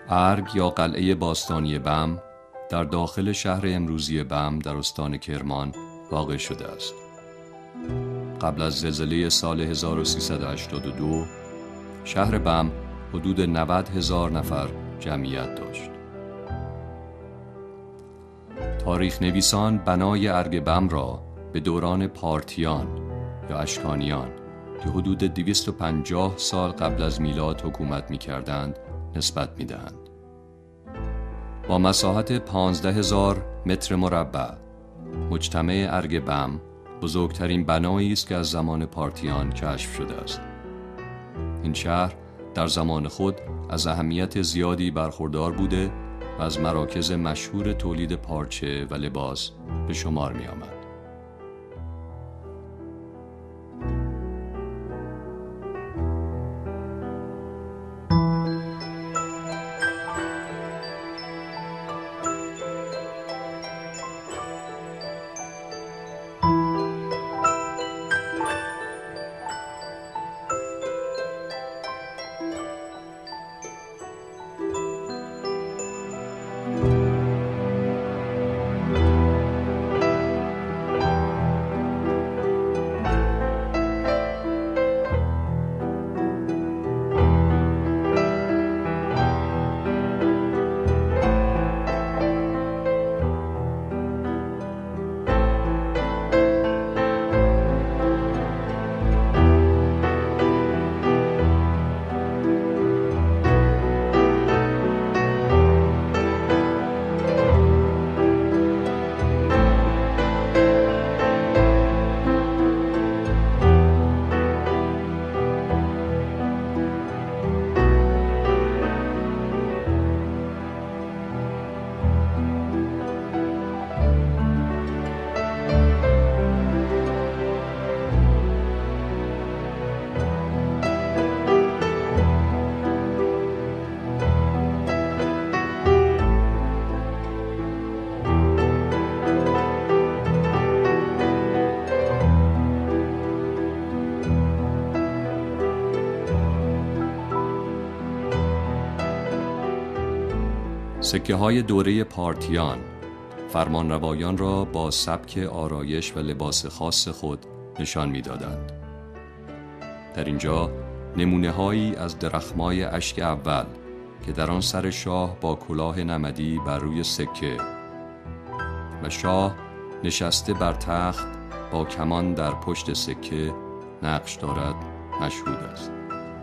ارگ یا قلعه باستانی بم در داخل شهر امروزی بم در استان کرمان واقع شده است. قبل از زلزله سال 1382 شهر بم حدود 90,000 نفر جمعیت داشت. تاریخ نویسان بنای ارگ بم را به دوران پارتیان یا اشکانیان که حدود 250 سال قبل از میلاد حکومت می کردند نسبت می دهند. با مساحت 15,000 متر مربع مجتمع ارگ بم بزرگترین بنایی است که از زمان پارتیان کشف شده است. این شهر در زمان خود از اهمیت زیادی برخوردار بوده و از مراکز مشهور تولید پارچه و لباس به شمار می آمد. سکه های دوره پارتیان فرمانروایان را با سبک آرایش و لباس خاص خود نشان می دادند. در اینجا نمونه هایی از درخمای اشک اول که در آن سر شاه با کلاه نمدی بر روی سکه و شاه نشسته بر تخت با کمان در پشت سکه نقش دارد مشهود است.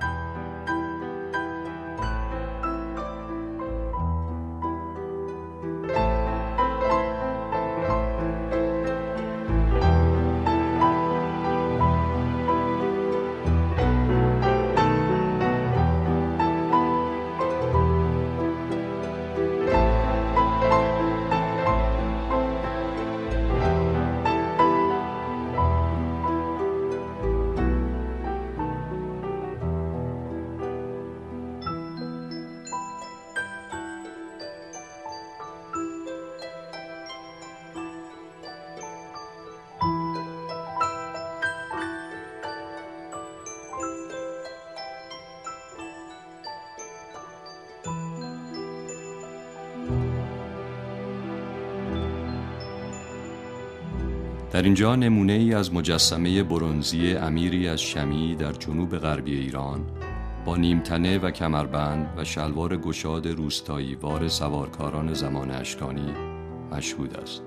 در اینجا نمونه ای از مجسمه برنزی امیری از شمی در جنوب غربی ایران با نیمتنه و کمربند و شلوار گشاد روستایی وار سوارکاران زمان اشکانی مشهود است.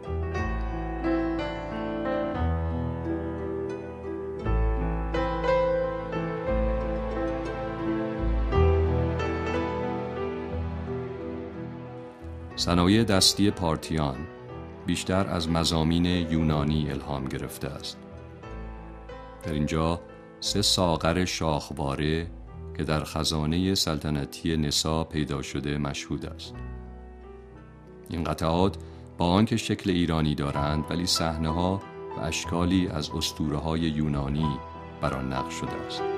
صنایع دستی پارتیان بیشتر از مضامین یونانی الهام گرفته است. در اینجا 3 ساغر شاخواره که در خزانه سلطنتی نسا پیدا شده مشهود است. این قطعات با آنکه شکل ایرانی دارند ولی صحنه‌ها و اشکالی از اسطوره‌های یونانی بر آن نقش شده است.